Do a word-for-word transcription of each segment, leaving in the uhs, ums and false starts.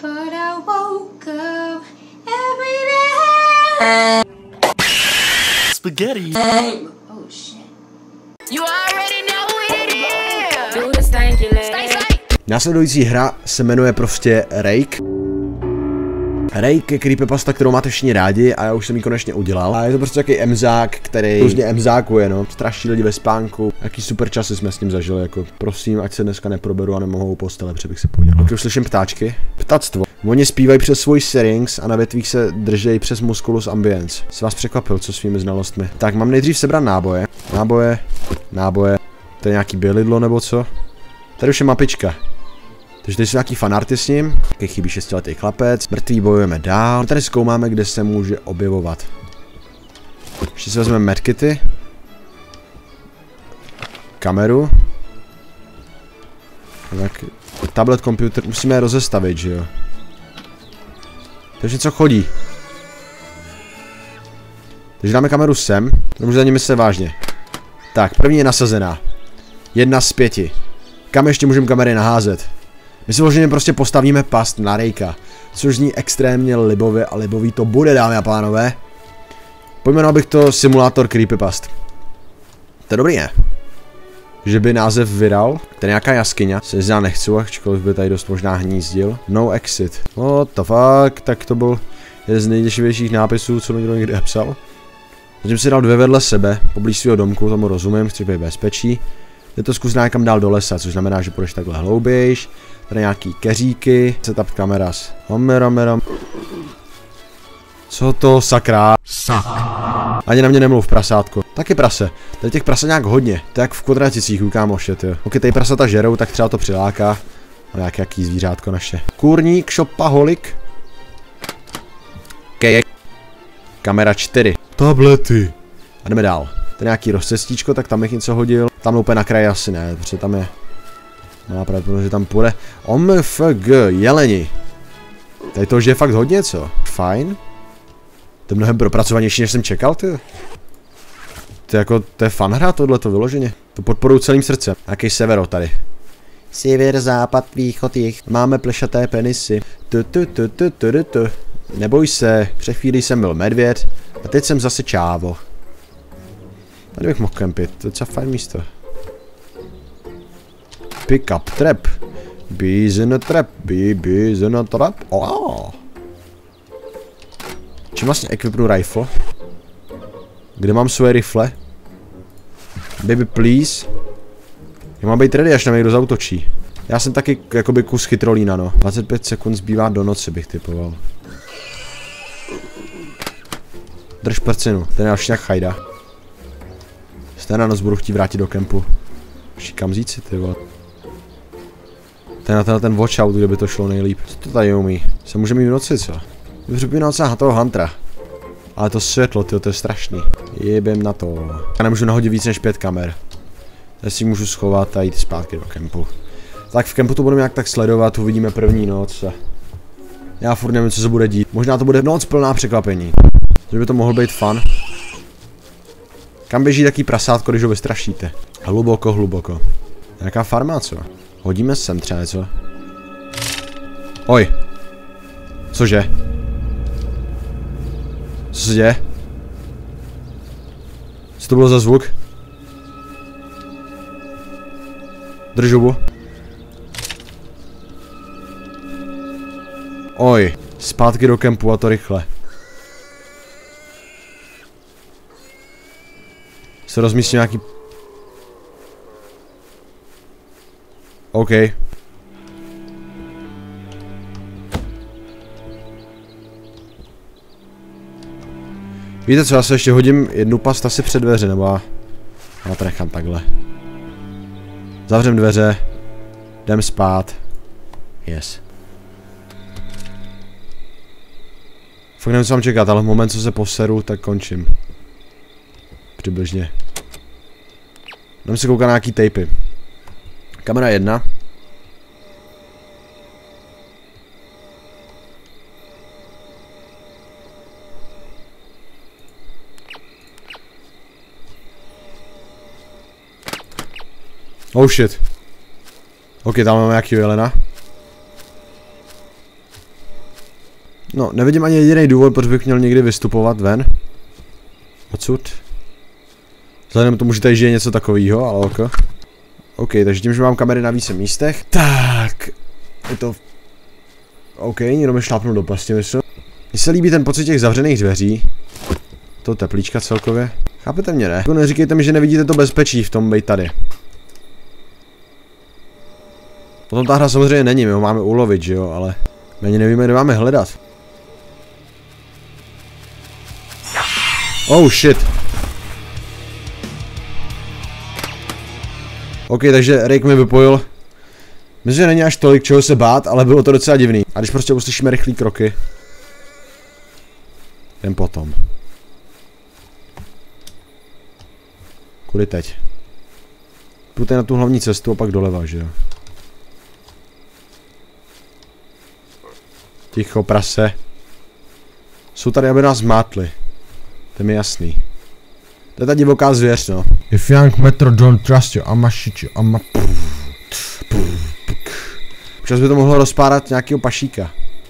but I woke up every day. Spaghetti. Oh shit. You already know what it is. Do the stanky leg. Stay safe. Následující hra se jmenuje prostě Rake. Rake je creepypasta, kterou máte všichni rádi a já už jsem ji konečně udělal. A je to prostě takový emzák, který různě emzákuje, no. Straší lidi ve spánku. Jaký super časy jsme s ním zažili, jako prosím, ať se dneska neproberu a nemohou postele, protože bych se podělal. Už slyším ptáčky. Ptactvo. Oni zpívají přes svůj syrinx a na větvích se držejí přes musculus ambiens. Jsi vás překvapil, co svými znalostmi. Tak mám nejdřív sebrat náboje. Náboje, náboje. To je nějaký bělidlo nebo co? Tady už je mapička. Takže tady jsou nějaký fanarty s ním. Taky chybí šestiletý chlapec. Mrtví bojujeme dál. Tady zkoumáme, kde se může objevovat. Ještě si vezmeme medkity. Kameru. Tak, tablet, komputer. Musíme je rozestavit, že jo? Takže něco chodí. Takže dáme kameru sem. To může za nimi se vážně. Tak, první je nasazená. Jedna z pěti. Kam ještě můžeme kamery naházet? My si vloženě prostě postavíme past na Rakea, což zní extrémně libově a libový to bude, dámy a pánové. Pojmenoval bych to simulátor creepypast. To je dobrý, ne? Že by název vydal, to je nějaká jaskyně, se já nechci, ačkoliv by tady dost možná hnízdil. No exit. What the fuck, tak to byl jeden z nejděšivějších nápisů, co mi někdo někdy napsal. Zatím si dal dvě vedle sebe, poblíž svého domku, tomu rozumím, chci být bezpečí. Je to zkus někam dál do lesa, což znamená, že půjdeš takhle hloubějš. Tady nějaký keříky, setup kameras. Homeromerom. Co to, sakra? Sak. Ani na mě nemluv, prasátko. Taky prase. Tady těch prase nějak hodně. To je jak v Kodraticích, u kámoše, tyjo. Pokud tady prasata žerou, tak třeba to přiláká. A nějaký jaký zvířátko naše. Kůrník, šopaholik. Kejek. Kamera čtyři. Tablety. A jdeme dál. Tady nějaký rozcestíčko, tak tam bych něco hodil. Tam úplně na kraji asi ne, protože tam je... Má pravděpodobně, že tam půjde. O M F G, jeleni. Tady toho je fakt hodně, co? Fajn. To je mnohem propracovanější, než jsem čekal, ty. To je jako, to je fun hra, tohleto vyloženě. To podporuji celým srdcem. Jaký severo tady. Sever, západ, východ, jih. Máme plešaté penisy. Tu, tu, tu, tu, tu, tu, tu. Neboj se, před chvílí jsem byl medvěd a teď jsem zase čávo. Tady bych mohl kempit, to je docela fajn místo. Pick up trap. Bees in a trap. Bee, bees in a trap. Oh. Čím vlastně equipnu rifle? Kde mám svoje rifle? Baby please. Já mám být ready, až na mě někdo zautočí. Já jsem taky jakoby kus chytrolína, no. dvacet pět sekund zbývá do noci, bych typoval. Drž prcinu, ten je až nějak chajda. Jste na noc budu chtít vrátit do kempu. Šikam vzít si, ty vole. Ten na tenhle ten watchout, kde by to šlo nejlíp. Co to tady umí? Se může mít v noci, co? Mě připomíná docela toho Huntera. Ale to světlo, tyjo, to je strašný. Jebem na to. Já nemůžu nahodit víc než pět kamer. Já si můžu schovat a jít zpátky do kempu. Tak v kempu to budeme nějak tak sledovat, uvidíme první noc. Já furt nevím, co se bude dít. Možná to bude noc plná překvapení. Že by to mohl být fun. Kam běží taký prasátko, když ho vystrašíte? Hluboko, hluboko. Nějaká farma, co? Hodíme sem třeba něco. Oj. Cože? Co se děje? Co to bylo za zvuk? Drž hubu. Oj. Zpátky do kempu a to rychle. Se rozmístí nějaký... OK. Víte co, já se ještě hodím jednu past asi před dveře, nebo já... Já to nechám takhle. Zavřem dveře. Jdem spát. Yes. Fakt nevím, co mám čekat, ale v moment, co se poseru, tak končím. Přibližně. Jdem si koukat na nějaký tapy. Kamera jedna. Oh shit. Ok, tam máme nějaký jelena. No, nevidím ani jediný důvod, proč bych měl někdy vystupovat ven. Odsud. Vzhledem k tomu, že tady žije něco takového, ale ok. OK, takže tím, že mám kamery na více místech. Tak. Je to... OK, někdo mi šlápnul do pasti, myslím. Mně se líbí ten pocit těch zavřených dveří. To teplíčka celkově. Chápete mě, ne? Jako neříkejte mi, že nevidíte to bezpečí v tom bejt tady. Potom ta hra samozřejmě není, my ho máme ulovit, že jo, ale... My ani nevíme, kde máme hledat. Oh shit. OK, takže Rick mi vypojil. Myslím, že není až tolik čeho se bát, ale bylo to docela divný. A když prostě uslyšíme rychlý kroky. Jen potom. Kudy teď? Půjde na tu hlavní cestu a pak doleva, že jo? Ticho, prase. Jsou tady, aby nás mátli. To je mi jasný. To je ta divoká zvěř, no. If young metro don't trust you, I'ma shoot you, I'ma... Občas by to mohlo rozpárat nějakého pašíka.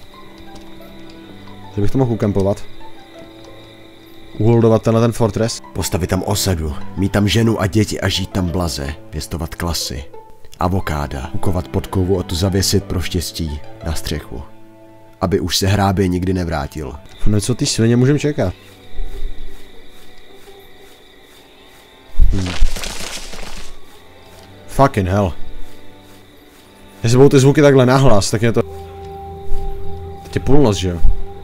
Že bych to mohl ukempovat. Uholdovat tenhle ten fortress. Postavit tam osadu, mít tam ženu a děti a žít tam blaze. Pěstovat klasy. Avokáda. Ukovat podkovu a tu zavěsit pro štěstí na střechu. Aby už se hrábě nikdy nevrátil. No co ty svině můžem čekat? Hmm. Fucking hell. Jestli budou ty zvuky takhle nahlas, tak je to... Teď je půlnoc, že jo?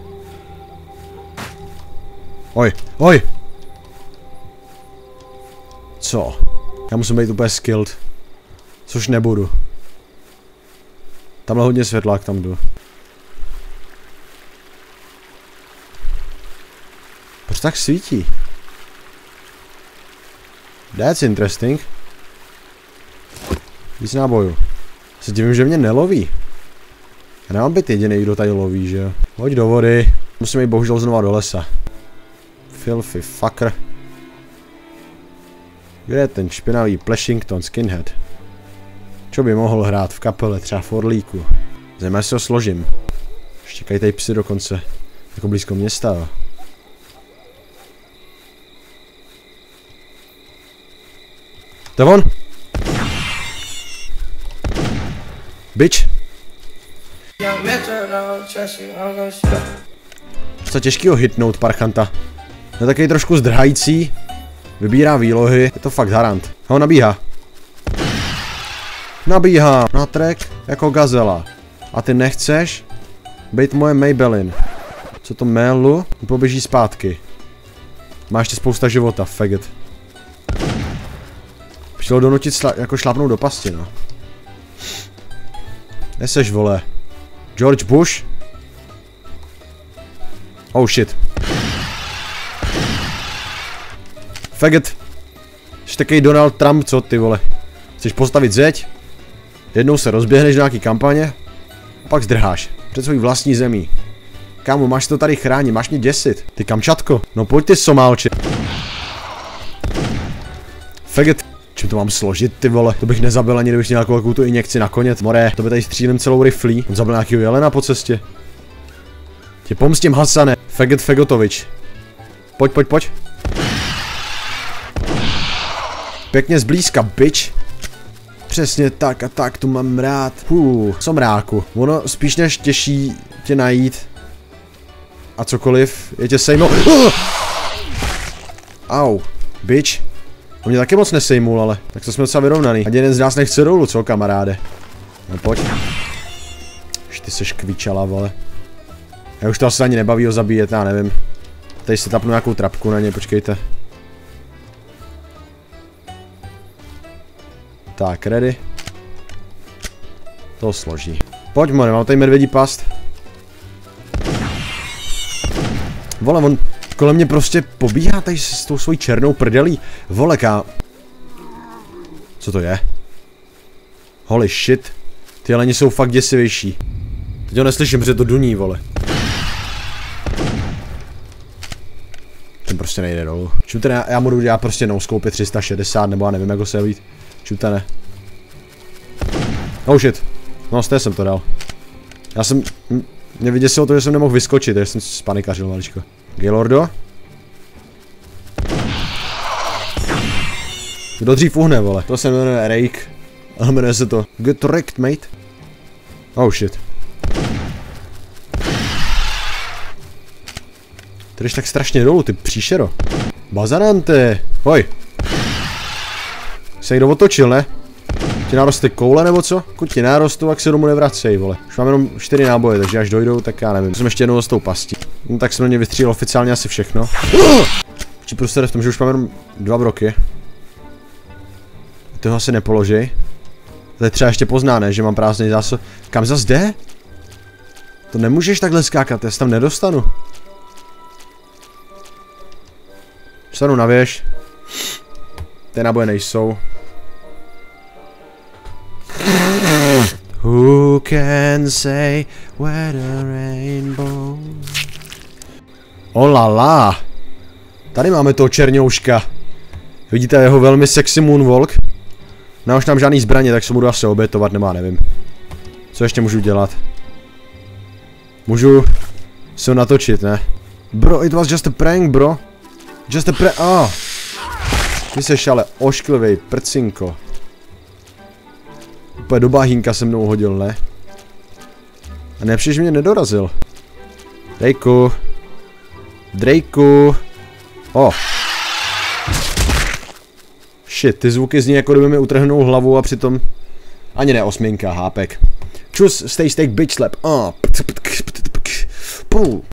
Oj, oj! Co? Já musím být úplně skilled. Což nebudu. Tamhle hodně světlák, tam jdu. Proč tak svítí? That's interesting. Víc nábojů. Se divím, že mě neloví. Já nemám být jediný, kdo tady loví, že jo? Hoď do vody. Musím jít bohužel znova do lesa. Filthy fucker. Kde je ten špinavý Plashington skinhead? Čo by mohl hrát v kapele, třeba v Orlíku? Zajímavé, si ho složím. Štěkají tady psy dokonce. Jako blízko města, jo. To je on! Bitch! Co těžkýho hitnout parchanta. Je takový trošku zdrhající. Vybírá výlohy. Je to fakt harant. Ho nabíhá. Nabíhá na trek jako gazela. A ty nechceš být moje Maybelline. Co to mélu? Poběží zpátky. Má ještě spousta života, faggot. Chtěl donutit sla jako šlápnout do pasti, no. Neseš, vole. George Bush? Oh shit. Faggot. Jsi takový Donald Trump, co ty, vole? Chceš postavit zeď? Jednou se rozběhneš do nějaký kampaně? A pak zdrháš. Před svojí vlastní zemí. Kámo, máš to tady chránit, máš mě děsit. Ty Kamčatko. No pojď ty Somálči. Faggot. Čím to mám složit, ty vole? To bych nezabil ani, kdybych měl nějakou tu injekci na konět. More, to by tady střílím celou riflí. On zabil nějakýho jelena po cestě. Tě pomstím, Hasane. Faggot Fagotovič. Pojď, pojď, pojď. Pěkně zblízka, bitch. Přesně tak a tak, tu mám rád. Hů, somráku. Ono spíš než těší tě najít. A cokoliv, je tě sejmo. Uh! Au, bitch. On mě taky moc nesejmul, ale tak to jsme docela vyrovnaný. Ať jeden z nás nechce dolů, co kamaráde? No pojď. Už ty seš kvičala, vole. Já už to asi ani nebaví ho zabíjet, já nevím. Tady si tapnu nějakou trapku na ně, počkejte. Tak, ready. To složí. Pojď, more, mám tady medvědí past. Vole, on kolem mě prostě pobíhá tady s tou svojí černou prdelí. Vole, ká... Co to je? Holy shit. Ty jeleni jsou fakt děsivější. Teď ho neslyším, protože to duní, vole. Ten prostě nejde dolů. Čutene, já, já budu dělat prostě no-scope tři sta šedesát, nebo já nevím, jak ho se být. Čutene. Oh shit. No, z té jsem to dal. Já jsem... Mě vyděsilo to, že jsem nemohl vyskočit, takže jsem spanikařil maličko. Gaylordo? Kdo dřív uhne, vole? To se jmenuje Rake. Ale jmenuje se to Get wrecked, mate. Oh shit. Ty jdeš tak strašně dolů, ty příšero. Bazarante. Hoj. Se někdo otočil, ne? Ti narosty koule nebo co? Pokud ti narostou, tak se domů nevracej, vole. Už mám jenom čtyři náboje, takže až dojdou, tak já nevím. Jsem ještě jednou s tou pastí. No, tak jsem na ně vystřílel oficiálně asi všechno. Či prostě v tom, že už mám jenom dva broky. Toho asi nepoložej. To je třeba ještě pozná, ne? Že mám prázdný zásob. Kam zas jde? To nemůžeš takhle skákat, já se tam nedostanu. Vstanu na věž. Ty náboje nejsou. Who can say where the rainbow... Olala. Tady máme toho černouška. Vidíte jeho velmi sexy moonwalk? No už nám žádný zbraně, tak se budu asi obětovat, nemá, nevím. Co ještě můžu dělat? Můžu se natočit, ne? Bro, it was just a prank, bro. Just a prank, oh. Ty seš ale ošklivej prcinko. Úplně do bahínka se mnou hodil, ne? A nepřiš mě nedorazil. Drakeu. Drakeu. Oh. Shit, ty zvuky zní jako kdyby mi utrhnou hlavu a přitom... Ani ne osminka, hápek. Čus, stay steak bitch slap. Oh.